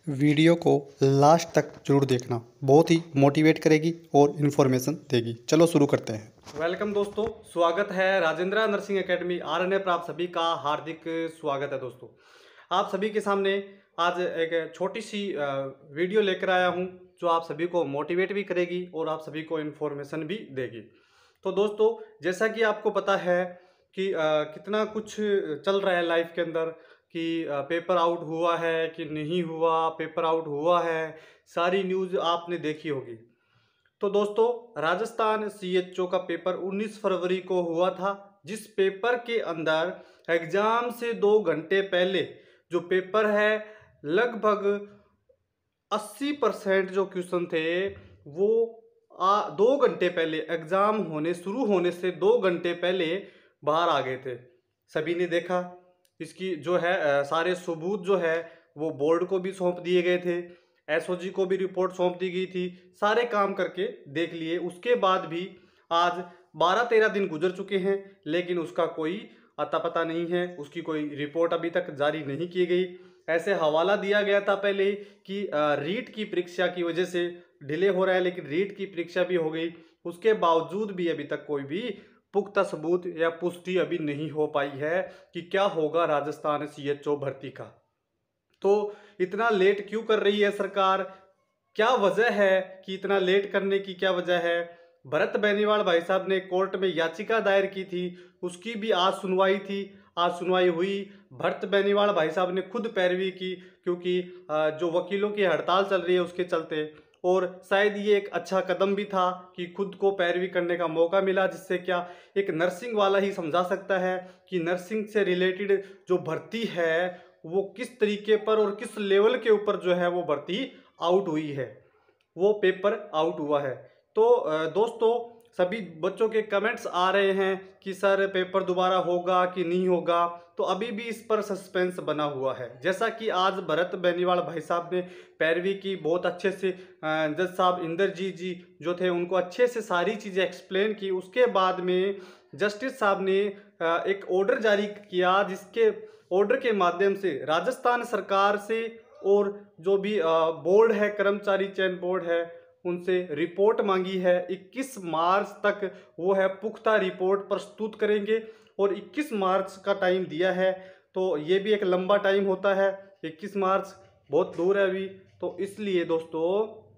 Video को last तक जरूर देखना, बहुत ही मोटिवेट करेगी और इन्फॉर्मेशन देगी। चलो शुरू करते हैं। वेलकम दोस्तों, स्वागत है राजेंद्र नर्सिंग एकेडमी आरएनए पर। आप सभी का हार्दिक स्वागत है। दोस्तों, आप सभी के सामने आज एक छोटी सी वीडियो लेकर आया हूं जो आप सभी को मोटिवेट भी करेगी और आप सभी को इन्फॉर्मेशन भी देगी। तो दोस्तों, जैसा कि आपको पता है कि कितना कुछ चल रहा है लाइफ के अंदर कि पेपर आउट हुआ है कि नहीं हुआ, पेपर आउट हुआ है, सारी न्यूज़ आपने देखी होगी। तो दोस्तों, राजस्थान सीएचओ का पेपर 19 फरवरी को हुआ था, जिस पेपर के अंदर एग्जाम से 2 घंटे पहले जो पेपर है, लगभग 80% जो क्वेश्चन थे वो 2 घंटे पहले, एग्जाम शुरू होने से 2 घंटे पहले बाहर आ गए थे। सभी ने देखा। इसकी जो है सारे सबूत जो है वो बोर्ड को भी सौंप दिए गए थे, एसओजी को भी रिपोर्ट सौंप दी गई थी, सारे काम करके देख लिए। उसके बाद भी आज 12-13 दिन गुजर चुके हैं, लेकिन उसका कोई अता पता नहीं है, उसकी कोई रिपोर्ट अभी तक जारी नहीं की गई। ऐसे हवाला दिया गया था पहले कि रीट की परीक्षा की वजह से डिले हो रहा है, लेकिन रीट की परीक्षा भी हो गई। उसके बावजूद भी अभी तक कोई भी पुख्ता सबूत या पुष्टि अभी नहीं हो पाई है कि क्या होगा राजस्थान सीएचओ भर्ती का। तो इतना लेट क्यों कर रही है सरकार? क्या वजह है कि इतना लेट करने की क्या वजह है? भरत बेनीवाल भाई साहब ने कोर्ट में याचिका दायर की थी, उसकी भी आज सुनवाई थी। आज सुनवाई हुई। भरत बेनीवाल भाई साहब ने खुद पैरवी की, क्योंकि जो वकीलों की हड़ताल चल रही है उसके चलते। और शायद ये एक अच्छा कदम भी था कि खुद को पैरवी करने का मौका मिला, जिससे क्या एक नर्सिंग वाला ही समझा सकता है कि नर्सिंग से रिलेटेड जो भर्ती है वो किस तरीके पर और किस लेवल के ऊपर जो है वो भर्ती आउट हुई है, वो पेपर आउट हुआ है। तो दोस्तों, सभी बच्चों के कमेंट्स आ रहे हैं कि सर पेपर दोबारा होगा कि नहीं होगा, तो अभी भी इस पर सस्पेंस बना हुआ है। जैसा कि आज भरत बेनीवाल भाई साहब ने पैरवी की, बहुत अच्छे से जज साहब इंद्रजीत जी जो थे उनको अच्छे से सारी चीज़ें एक्सप्लेन की। उसके बाद में जस्टिस साहब ने एक ऑर्डर जारी किया, जिसके ऑर्डर के माध्यम से राजस्थान सरकार से और जो भी बोर्ड है, कर्मचारी चयन बोर्ड है, उनसे रिपोर्ट मांगी है। 21 मार्च तक वो है पुख्ता रिपोर्ट प्रस्तुत करेंगे और 21 मार्च का टाइम दिया है। तो ये भी एक लंबा टाइम होता है, 21 मार्च बहुत दूर है अभी। तो इसलिए दोस्तों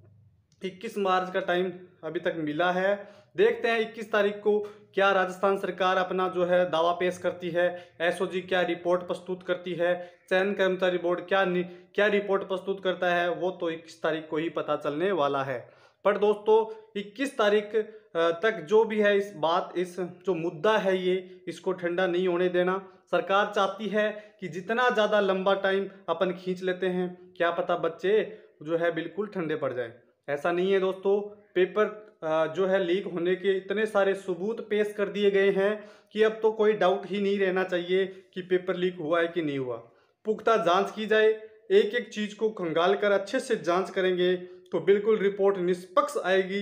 21 मार्च का टाइम अभी तक मिला है। देखते हैं 21 तारीख को क्या राजस्थान सरकार अपना जो है दावा पेश करती है, एसओजी क्या रिपोर्ट प्रस्तुत करती है, चयन कर्मचारी बोर्ड क्या रिपोर्ट प्रस्तुत करता है, वो तो 21 तारीख को ही पता चलने वाला है। पर दोस्तों 21 तारीख तक जो भी है इस जो मुद्दा है ये, इसको ठंडा नहीं होने देना। सरकार चाहती है कि जितना ज़्यादा लंबा टाइम अपन खींच लेते हैं, क्या पता बच्चे जो है बिल्कुल ठंडे पड़ जाए। ऐसा नहीं है दोस्तों, पेपर जो है लीक होने के इतने सारे सबूत पेश कर दिए गए हैं कि अब तो कोई डाउट ही नहीं रहना चाहिए कि पेपर लीक हुआ है कि नहीं हुआ। पुख्ता जांच की जाए, एक एक चीज को खंगाल कर अच्छे से जांच करेंगे तो बिल्कुल रिपोर्ट निष्पक्ष आएगी।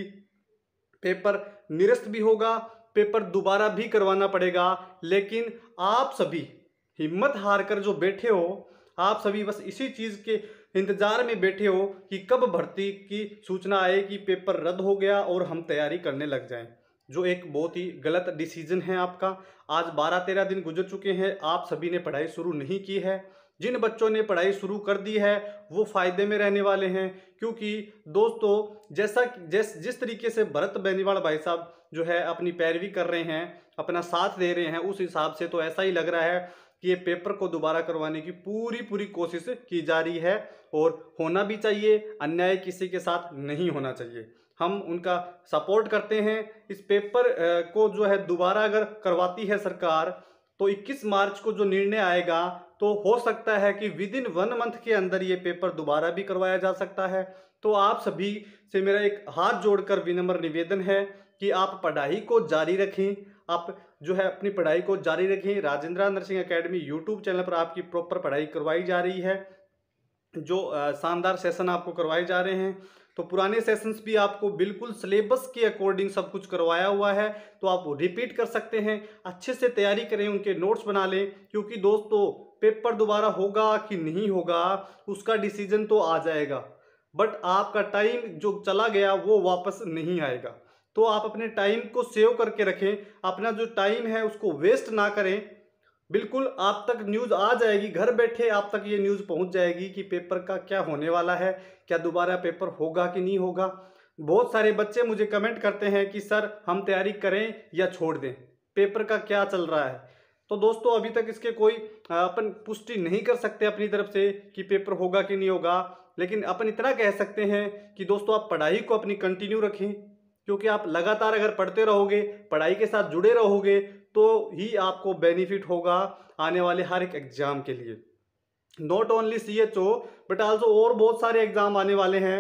पेपर निरस्त भी होगा, पेपर दोबारा भी करवाना पड़ेगा, लेकिन आप सभी हिम्मत हार कर जो बैठे हो, आप सभी बस इसी चीज के इंतजार में बैठे हो कि कब भर्ती की सूचना आए कि पेपर रद्द हो गया और हम तैयारी करने लग जाएं, जो एक बहुत ही गलत डिसीजन है आपका। आज 12-13 दिन गुजर चुके हैं, आप सभी ने पढ़ाई शुरू नहीं की है। जिन बच्चों ने पढ़ाई शुरू कर दी है वो फायदे में रहने वाले हैं, क्योंकि दोस्तों जिस तरीके से भरत बेनीवाल भाई साहब जो है अपनी पैरवी कर रहे हैं, अपना साथ दे रहे हैं, उस हिसाब से तो ऐसा ही लग रहा है कि ये पेपर को दोबारा करवाने की पूरी कोशिश की जा रही है। और होना भी चाहिए, अन्याय किसी के साथ नहीं होना चाहिए। हम उनका सपोर्ट करते हैं। इस पेपर को जो है दोबारा अगर करवाती है सरकार, तो 21 मार्च को जो निर्णय आएगा तो हो सकता है कि विद इन 1 मंथ के अंदर ये पेपर दोबारा भी करवाया जा सकता है। तो आप सभी से मेरा एक हाथ जोड़कर विनम्र निवेदन है कि आप पढ़ाई को जारी रखें, आप जो है अपनी पढ़ाई को जारी रखें। Rajendra nursing academy YouTube channel पर आपकी प्रॉपर पढ़ाई करवाई जा रही है, जो शानदार सेशन आपको करवाए जा रहे हैं। तो पुराने सेशंस भी आपको बिल्कुल सिलेबस के अकॉर्डिंग सब कुछ करवाया हुआ है, तो आप रिपीट कर सकते हैं। अच्छे से तैयारी करें, उनके नोट्स बना लें, क्योंकि दोस्तों पेपर दोबारा होगा कि नहीं होगा उसका डिसीजन तो आ जाएगा, बट आपका टाइम जो चला गया वो वापस नहीं आएगा। तो आप अपने टाइम को सेव करके रखें, अपना जो टाइम है उसको वेस्ट ना करें। बिल्कुल आप तक न्यूज़ आ जाएगी, घर बैठे आप तक ये न्यूज़ पहुंच जाएगी कि पेपर का क्या होने वाला है, क्या दोबारा पेपर होगा कि नहीं होगा। बहुत सारे बच्चे मुझे कमेंट करते हैं कि सर हम तैयारी करें या छोड़ दें, पेपर का क्या चल रहा है। तो दोस्तों अभी तक इसके कोई अपन पुष्टि नहीं कर सकते अपनी तरफ से कि पेपर होगा कि नहीं होगा, लेकिन अपन इतना कह सकते हैं कि दोस्तों आप पढ़ाई को अपनी कंटिन्यू रखें, क्योंकि आप लगातार अगर पढ़ते रहोगे, पढ़ाई के साथ जुड़े रहोगे तो ही आपको बेनिफिट होगा आने वाले हर एक एग्जाम के लिए। Not only CHO but also और बहुत सारे एग्जाम आने वाले हैं।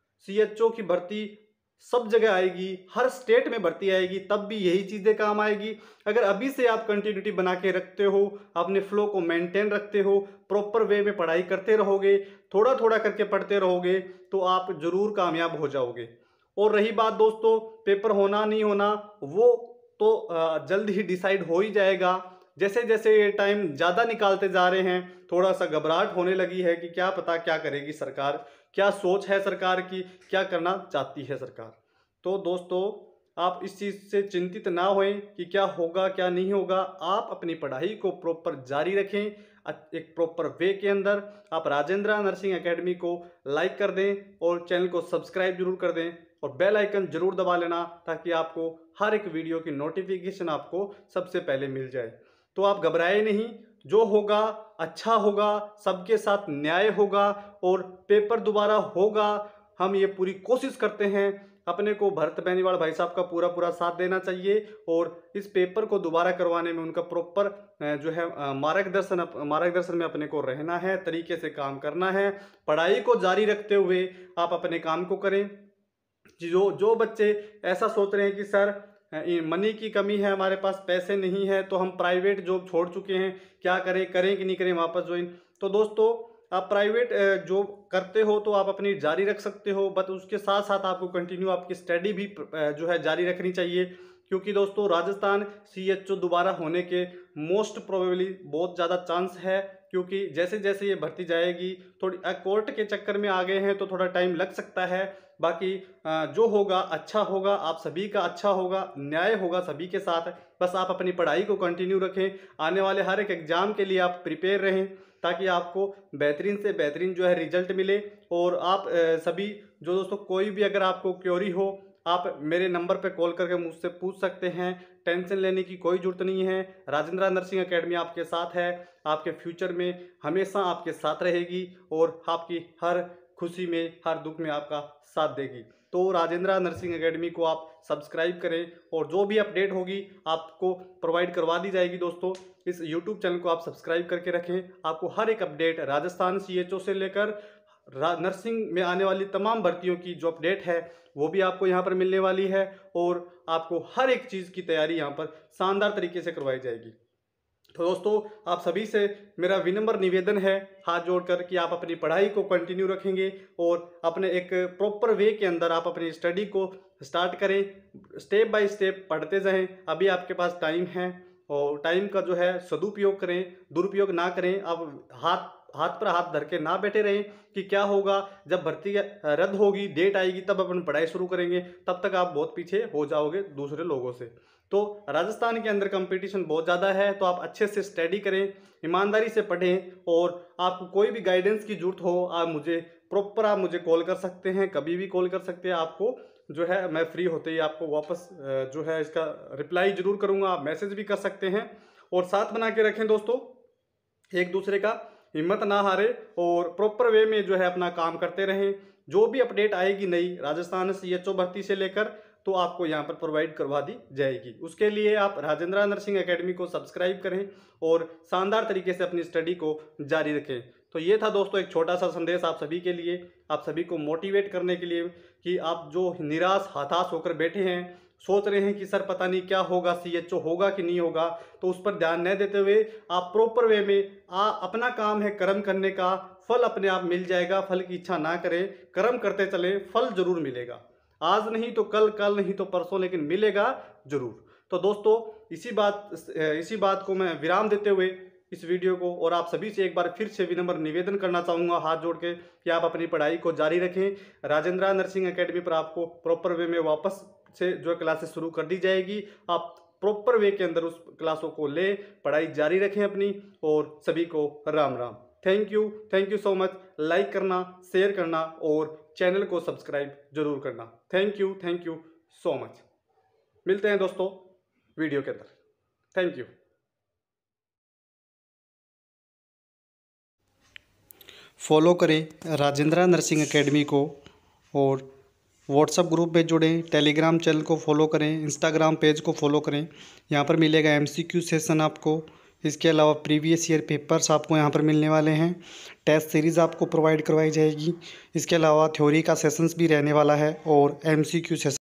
CHO की भर्ती सब जगह आएगी, हर स्टेट में भर्ती आएगी, तब भी यही चीज़ें काम आएगी। अगर अभी से आप कंटिन्यूटी बना के रखते हो, अपने फ्लो को मेंटेन रखते हो, प्रॉपर वे में पढ़ाई करते रहोगे, थोड़ा थोड़ा करके पढ़ते रहोगे, तो आप जरूर कामयाब हो जाओगे। और रही बात दोस्तों पेपर होना नहीं होना, वो तो जल्द ही डिसाइड हो ही जाएगा। जैसे जैसे ये टाइम ज़्यादा निकालते जा रहे हैं, थोड़ा सा घबराहट होने लगी है कि क्या पता क्या करेगी सरकार, क्या सोच है सरकार की, क्या करना चाहती है सरकार। तो दोस्तों आप इस चीज़ से चिंतित ना होएं कि क्या होगा क्या नहीं होगा। आप अपनी पढ़ाई को प्रॉपर जारी रखें, एक प्रॉपर वे के अंदर। आप राजेंद्र नर्सिंग एकेडमी को लाइक कर दें और चैनल को सब्सक्राइब जरूर कर दें और बेल आइकन जरूर दबा लेना, ताकि आपको हर एक वीडियो की नोटिफिकेशन आपको सबसे पहले मिल जाए। तो आप घबराए नहीं, जो होगा अच्छा होगा, सबके साथ न्याय होगा और पेपर दोबारा होगा। हम ये पूरी कोशिश करते हैं, अपने को भरत बेनीवाल भाई साहब का पूरा साथ देना चाहिए और इस पेपर को दोबारा करवाने में उनका प्रॉपर जो है मार्गदर्शन में अपने को रहना है, तरीके से काम करना है। पढ़ाई को जारी रखते हुए आप अपने काम को करें। जो बच्चे ऐसा सोच रहे हैं कि सर मनी की कमी है, हमारे पास पैसे नहीं है, तो हम प्राइवेट जॉब छोड़ चुके हैं, क्या करें कि नहीं करें वापस ज्वाइन। तो दोस्तों आप प्राइवेट जॉब करते हो तो आप अपनी जारी रख सकते हो, बट उसके साथ साथ आपको कंटिन्यू आपकी स्टडी भी जो है जारी रखनी चाहिए, क्योंकि दोस्तों राजस्थान CHO दोबारा होने के मोस्ट प्रोबेबली बहुत ज़्यादा चांस है। क्योंकि जैसे जैसे ये भर्ती जाएगी, थोड़ी कोर्ट के चक्कर में आ गए हैं तो थोड़ा टाइम लग सकता है। बाकी जो होगा अच्छा होगा, आप सभी का अच्छा होगा, न्याय होगा सभी के साथ। बस आप अपनी पढ़ाई को कंटिन्यू रखें, आने वाले हर एक एग्जाम के लिए आप प्रिपेयर रहें, ताकि आपको बेहतरीन से बेहतरीन जो है रिजल्ट मिले। और आप सभी जो दोस्तों कोई भी अगर आपको क्वेरी हो, आप मेरे नंबर पे कॉल करके मुझसे पूछ सकते हैं, टेंशन लेने की कोई ज़रूरत नहीं है। राजेंद्र नर्सिंग एकेडमी आपके साथ है, आपके फ्यूचर में हमेशा आपके साथ रहेगी और आपकी हर खुशी में हर दुख में आपका साथ देगी। तो राजेंद्र नर्सिंग एकेडमी को आप सब्सक्राइब करें और जो भी अपडेट होगी आपको प्रोवाइड करवा दी जाएगी। दोस्तों इस यूट्यूब चैनल को आप सब्सक्राइब करके रखें, आपको हर एक अपडेट राजस्थान CHO से लेकर नर्सिंग में आने वाली तमाम भर्तियों की जो अपडेट है वो भी आपको यहाँ पर मिलने वाली है और आपको हर एक चीज़ की तैयारी यहाँ पर शानदार तरीके से करवाई जाएगी। तो दोस्तों आप सभी से मेरा विनम्र निवेदन है हाथ जोड़कर कि आप अपनी पढ़ाई को कंटिन्यू रखेंगे और अपने एक प्रॉपर वे के अंदर आप अपनी स्टडी को स्टार्ट करें, स्टेप बाय स्टेप पढ़ते जाएं। अभी आपके पास टाइम है और टाइम का जो है सदुपयोग करें, दुरुपयोग ना करें। अब हाथ पर हाथ धर के ना बैठे रहें कि क्या होगा जब भर्ती रद्द होगी, डेट आएगी तब अपन पढ़ाई शुरू करेंगे, तब तक आप बहुत पीछे हो जाओगे दूसरे लोगों से। तो राजस्थान के अंदर कंपटीशन बहुत ज़्यादा है, तो आप अच्छे से स्टडी करें, ईमानदारी से पढ़ें और आपको कोई भी गाइडेंस की जरूरत हो आप मुझे कॉल कर सकते हैं, कभी भी कॉल कर सकते हैं। आपको जो है मैं फ्री होते ही आपको वापस जो है इसका रिप्लाई जरूर करूँगा, आप मैसेज भी कर सकते हैं। और साथ बना के रखें दोस्तों, एक दूसरे का हिम्मत ना हारे और प्रॉपर वे में जो है अपना काम करते रहें। जो भी अपडेट आएगी नई राजस्थान CHO भर्ती से लेकर, तो आपको यहाँ पर प्रोवाइड करवा दी जाएगी। उसके लिए आप राजेंद्र नर्सिंग एकेडमी को सब्सक्राइब करें और शानदार तरीके से अपनी स्टडी को जारी रखें। तो ये था दोस्तों एक छोटा सा संदेश आप सभी के लिए, आप सभी को मोटिवेट करने के लिए कि आप जो निराश हताश होकर बैठे हैं, सोच रहे हैं कि सर पता नहीं क्या होगा, CHO होगा कि नहीं होगा, तो उस पर ध्यान न देते हुए आप प्रॉपर वे में अपना काम है कर्म करने का, फल अपने आप मिल जाएगा। फल की इच्छा ना करें, कर्म करते चले, फल जरूर मिलेगा। आज नहीं तो कल, कल नहीं तो परसों, लेकिन मिलेगा जरूर। तो दोस्तों इसी बात को मैं विराम देते हुए इस वीडियो को, और आप सभी से एक बार फिर से विनम्र निवेदन करना चाहूँगा हाथ जोड़ के कि आप अपनी पढ़ाई को जारी रखें। राजेंद्रा नर्सिंग एकेडमी पर आपको प्रॉपर वे में वापस से जो क्लासेस शुरू कर दी जाएगी। आप प्रॉपर वे के अंदर उस क्लासों को लें, पढ़ाई जारी रखें अपनी, और सभी को Ram Ram. Thank you so much. Like करना, शेयर करना और चैनल को सब्सक्राइब जरूर करना। Thank you so much. मिलते हैं दोस्तों वीडियो के अंदर। Thank you. फॉलो करें राजेंद्रा नर्सिंग एकेडमी को, और व्हाट्सएप ग्रुप में जुड़ें, टेलीग्राम चैनल को फॉलो करें, इंस्टाग्राम पेज को फॉलो करें। यहाँ पर मिलेगा MCQ सेशन आपको। इसके अलावा प्रीवियस ईयर पेपर्स आपको यहाँ पर मिलने वाले हैं। टेस्ट सीरीज़ आपको प्रोवाइड करवाई जाएगी। इसके अलावा थ्योरी का सेशंस भी रहने वाला है और MCQ सेशन